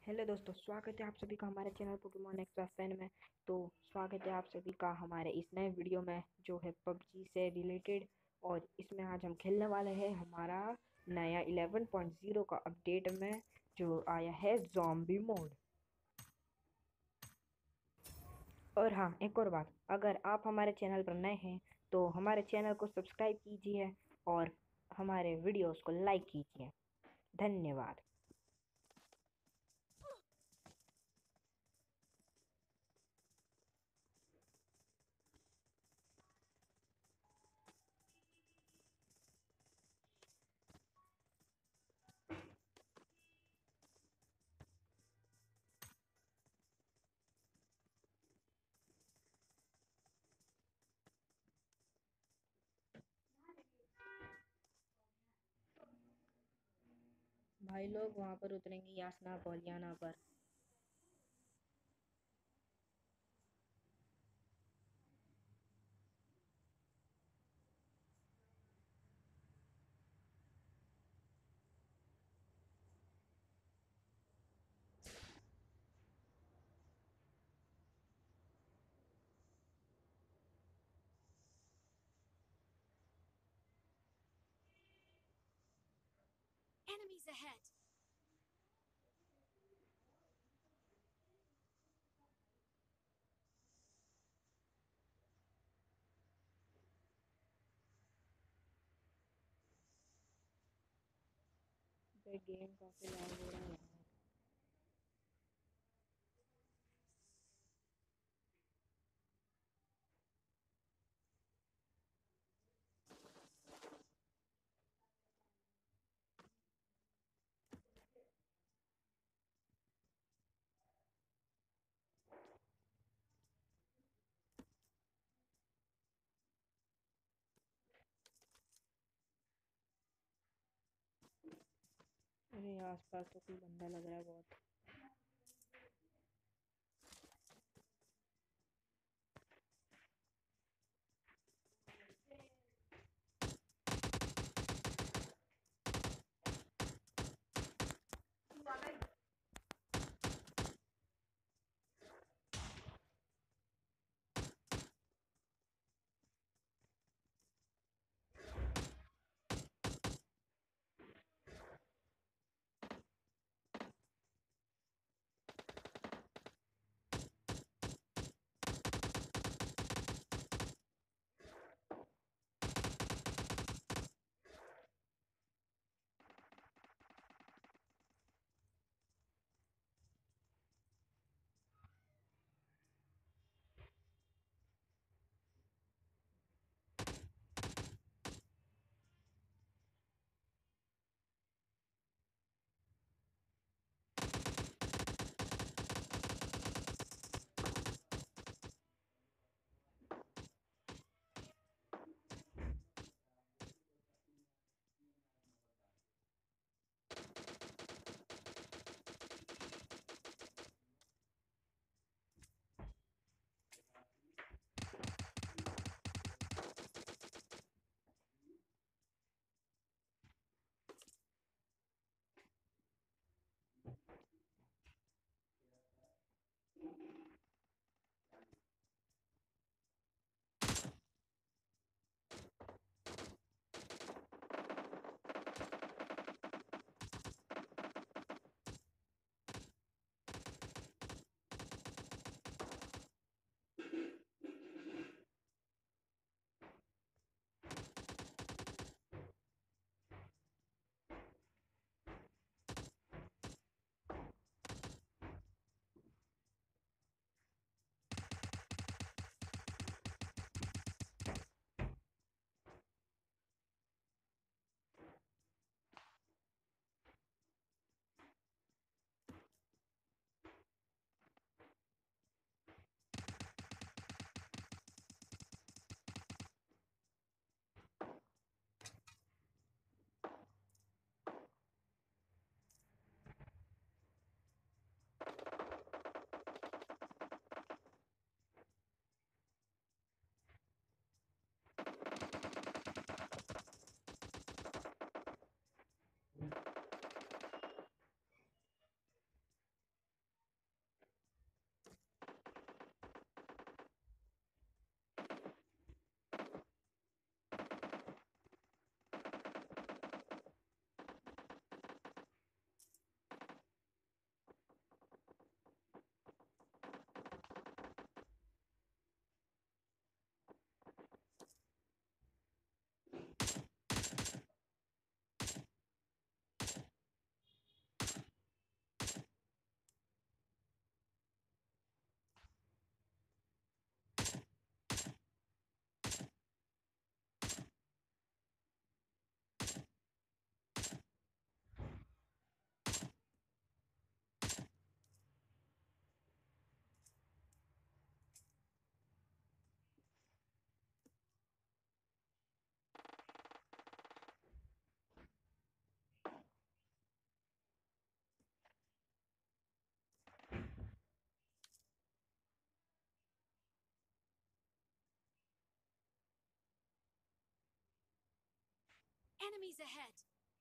Hello दोस्तों, स्वागत है आप सभी का हमारे चैनल पोकेमॉन एक्स्ट्रा फैन में। तो स्वागत है आप सभी का हमारे इस नए वीडियो में जो है पबजी से रिलेटेड। और इसमें आज हम खेलने वाले हैं हमारा नया 11.0 का अपडेट में जो आया है ज़ॉम्बी मोड। और हाँ, एक और बात, अगर आप हमारे चैनल पर नए हैं तो हमारे चैनल को सब्सक्राइब कीजिए और हमारे वीडियोस को लाइक कीजिए। धन्यवाद। भाई लोग वहाँ पर उतरेंगे यासना पॉलियाना पर। Enemies ahead! गेम काफी लैग हो रहा है यार। अरे आसपास तो कोई बंदा लग रहा है बहुत। Enemies ahead!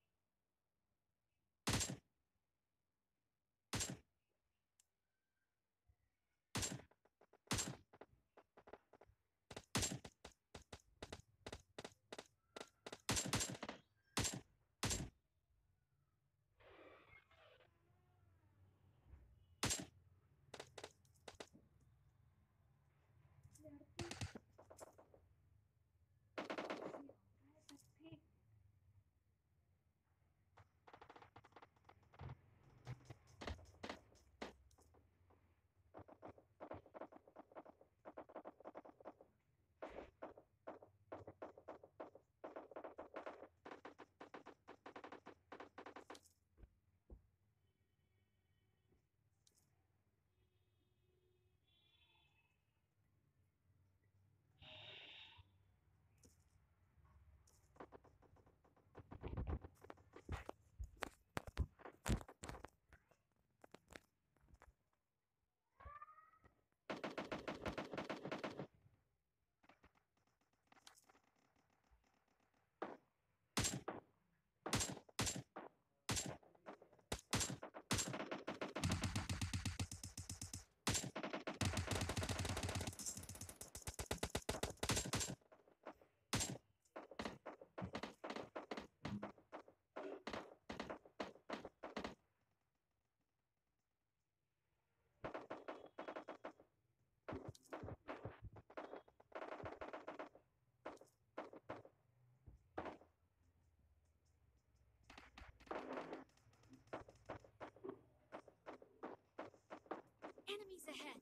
Enemies ahead!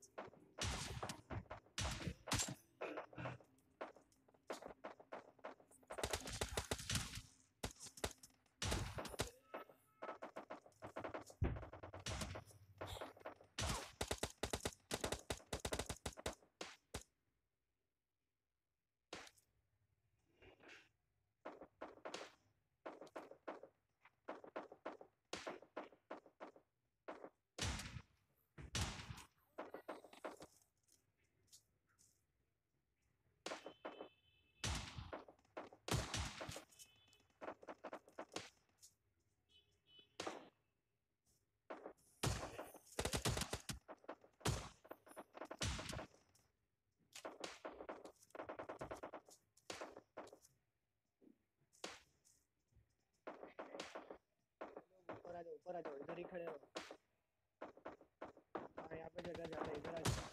ऊपर आ जाओ, इधर ही खड़े रहो। हाँ, यहाँ पे जगह ज्यादा है, इधर आ जाओ।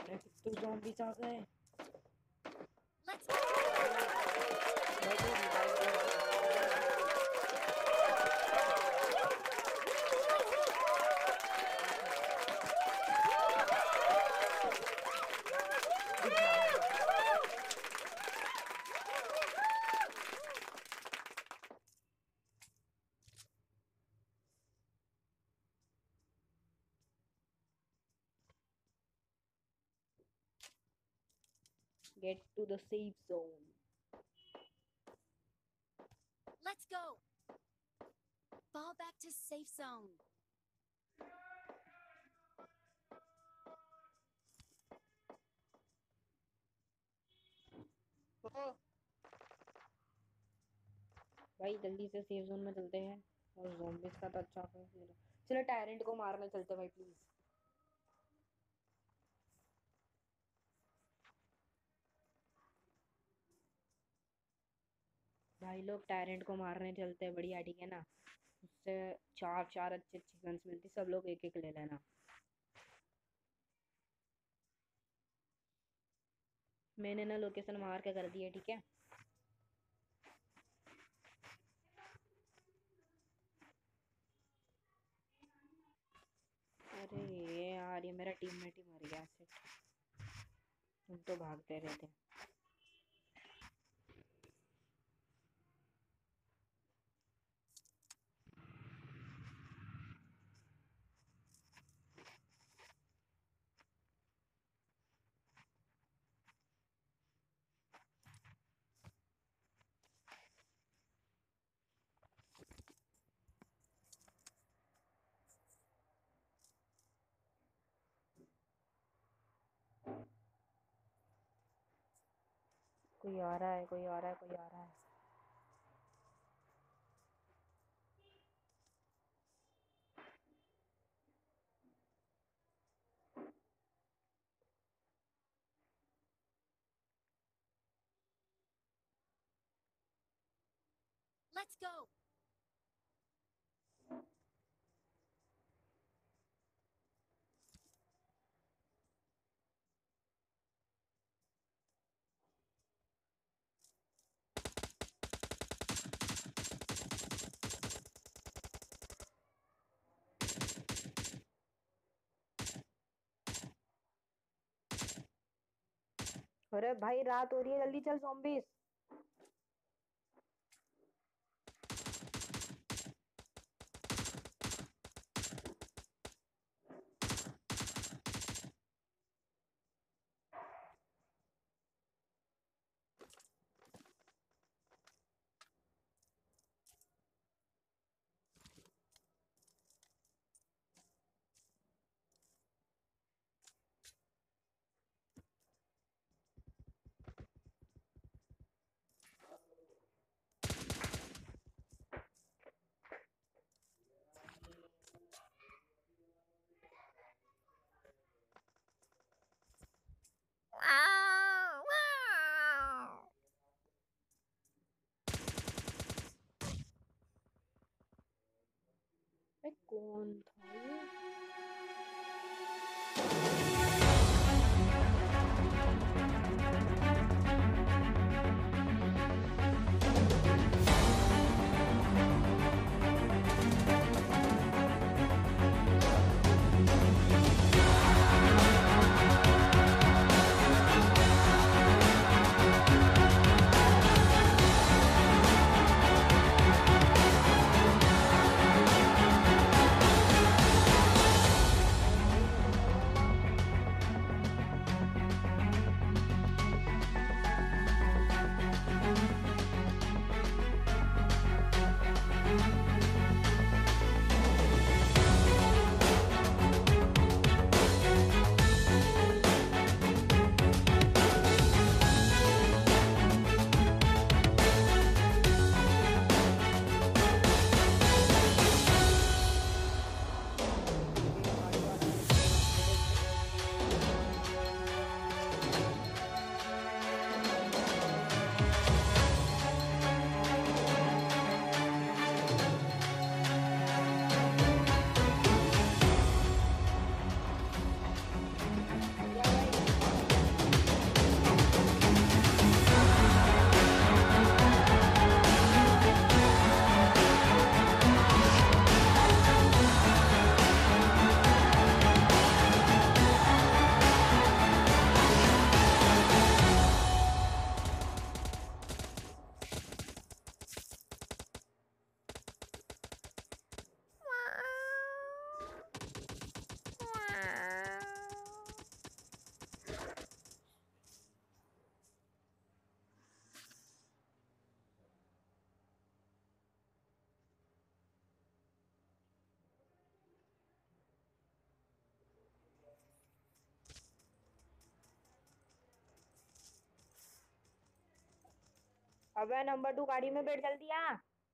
तो zombies आ गए। Let's go. भाई तो revive दो। Get to the safe zone. Let's go. Fall back to safe zone. ओ, भाई जल्दी से सेफ जोन में चलते हैं। और zombies का तो अच्छा चलो टायरेंट को मारने चलते हैं भाई प्लीज। भाई लोग टायरेंट को मारने चलते हैं, बढ़िया ठीक है ना। उससे चार चार अच्छी अच्छी गन्स मिलती, सब लोग एक एक ले लेना। मैंने ना लोकेशन मार के कर दी है, ठीक है। अरे यार ये मेरा टीममेट ही मर गया। तुम तो भागते रहते। कोई आ रहा है, कोई आ रहा है, कोई आ रहा है। Let's go. अरे भाई रात हो रही है, जल्दी चल zombies। कौन था ये? अबे नंबर 2 गाड़ी में बैठ जल्दी आ।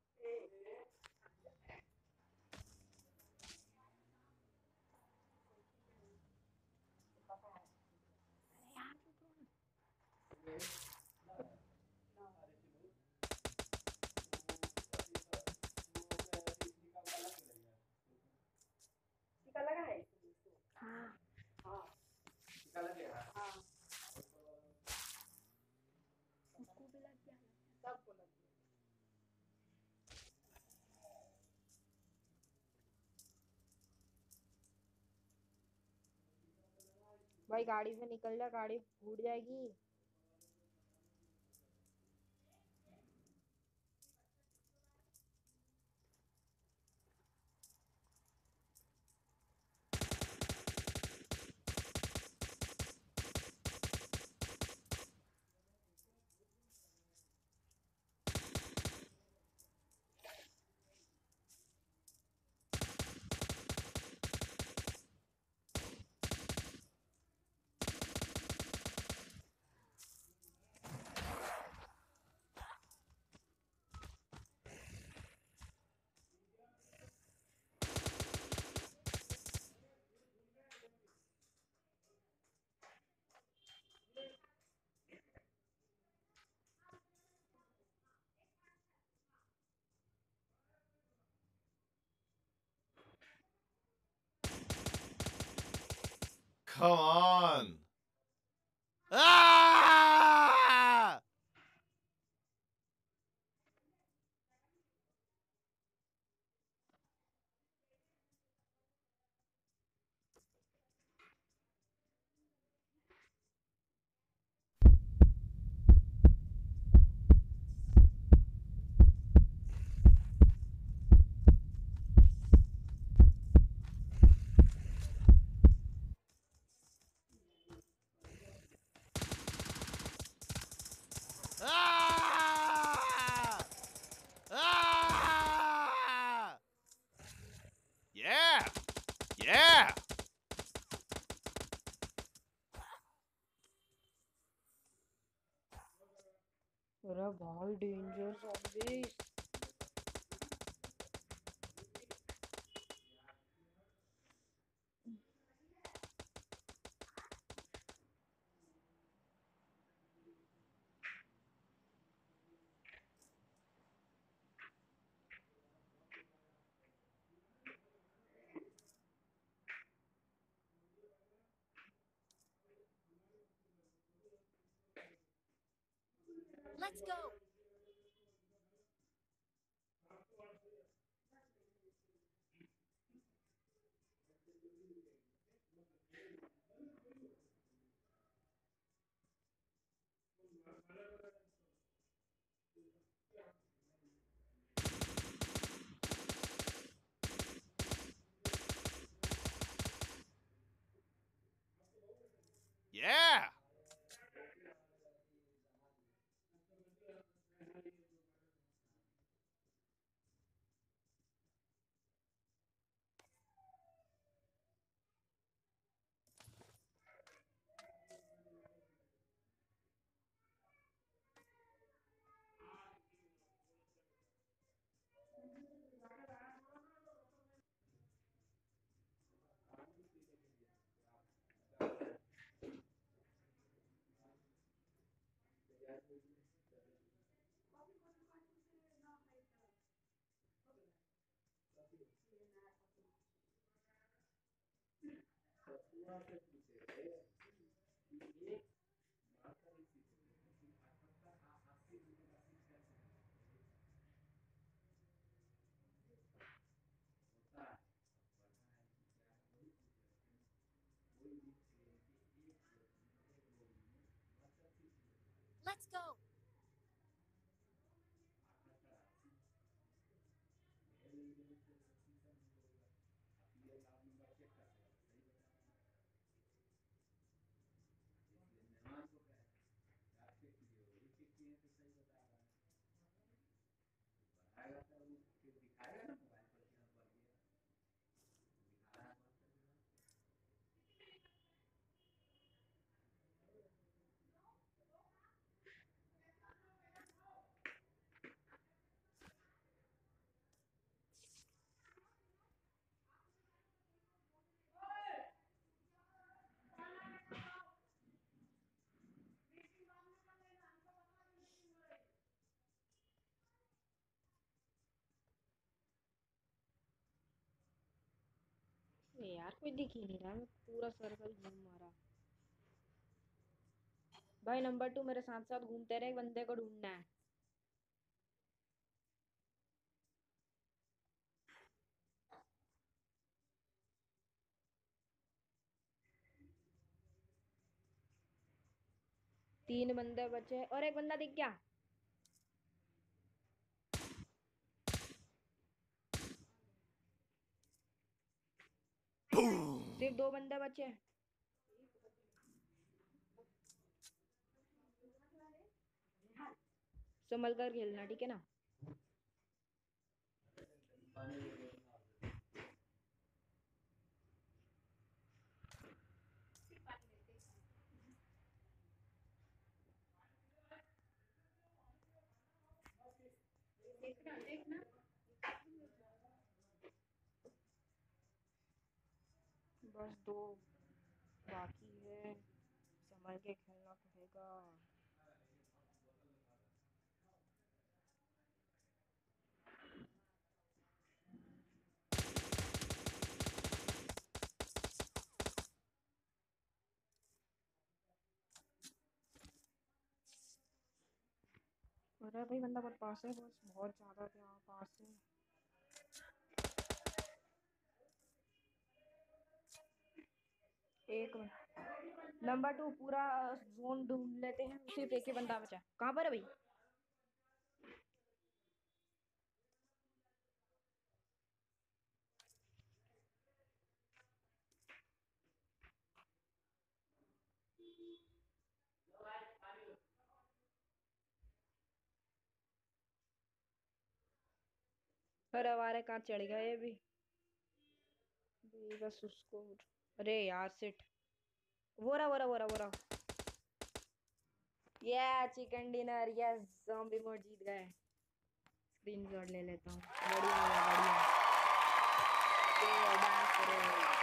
टीका लगा है? हाँ हाँ टीका लग गया। हाँ उसको भी लग गया, सबको लग गया। भाई गाड़ी से निकल जा, गाड़ी फूट जाएगी। Come on. Ah! Ah! Ah! Yeah! Yeah! अरे भाई danger zombies। Let's go. Yeah! Let's go. यार कोई दिख ही नहीं रहा, मैं पूरा सर्कल घूम मारा। भाई नंबर 2 मेरे साथ साथ घूमते रहे, बंदे को ढूंढना है। तीन बंदे बचे और एक बंदा दिख गया। Boom. सिर्फ दो बंदे बचे। संभल कर खेलना, ठीक है ना। बस दो बाकी है, संभल के खेलना पड़ेगा। अरे भाई बंदा बहुत पास है, बस बहुत ज्यादा यहाँ पास है। एक नंबर 2 पूरा जोन ढूंढ लेते हैं, सिर्फ एक ही बंदा बचा। कहाँ पर है भाई? अरे हमारे कहाँ चढ़ गया ये भी। बस उसको, अरे यार सिट। वो रहा। ये chicken dinner, yes zombie mode जीत गए। स्क्रीनशॉट ले लेता हूँ। बढ़िया है बढ़िया। ये डांस करो।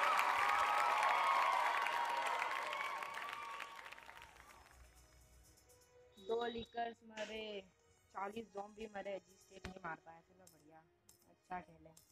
दो लीकर्स मरे, 40 ज़ॉम्बी मरे, जिस एक नहीं मार पाया। चलो बढ़िया, अच्छा खेले।